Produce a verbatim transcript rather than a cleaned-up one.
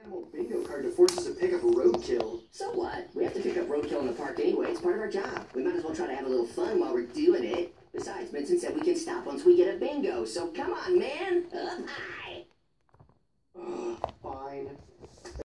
Animal bingo card to force us to pick up roadkill. So what? We have to pick up roadkill in the park anyway. It's part of our job. We might as well try to have a little fun while we're doing it. Besides, Vincent said we can stop once we get a bingo. So come on, man. Up high.